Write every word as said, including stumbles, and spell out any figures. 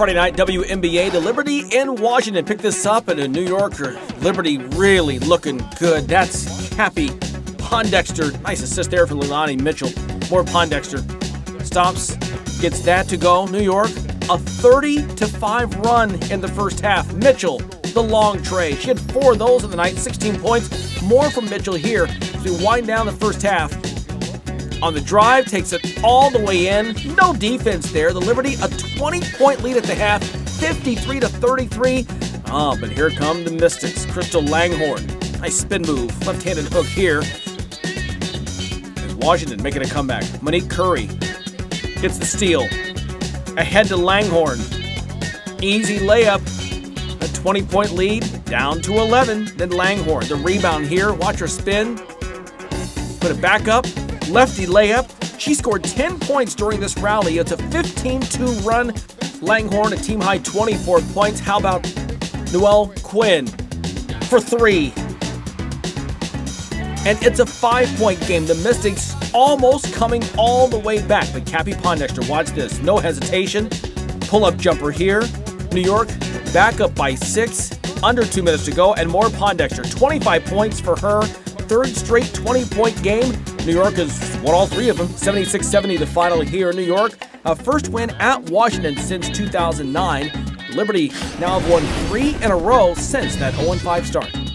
Friday night W N B A, the Liberty in Washington picked this up, and a New Yorker. Liberty really looking good. That's Cappie Pondexter. Nice assist there for Leilani Mitchell. More Pondexter. Stops, gets that to go. New York, a thirty to five run in the first half. Mitchell, the long tray. She had four of those in the night, sixteen points. More from Mitchell here as we wind down the first half. On the drive, takes it all the way in. No defense there. The Liberty, a twenty-point lead at the half, fifty-three to thirty-three. Oh, but here come the Mystics. Crystal Langhorne. Nice spin move. Left-handed hook here. As Washington making a comeback. Monique Curry gets the steal. Ahead to Langhorne. Easy layup. A twenty-point lead, down to eleven. Then Langhorne, the rebound here. Watch her spin. Put it back up. Lefty layup. She scored ten points during this rally. It's a fifteen two run. Langhorne, a team-high twenty-four points. How about Noelle Quinn for three? And it's a five-point game. The Mystics almost coming all the way back. But Cappie Pondexter, watch this. No hesitation. Pull-up jumper here. New York back up by six. Under two minutes to go. And more Pondexter. twenty-five points for her. Third straight twenty-point game. New York has won all three of them. seventy-six seventy the final here in New York. A first win at Washington since two thousand nine. Liberty now have won three in a row since that oh and five start.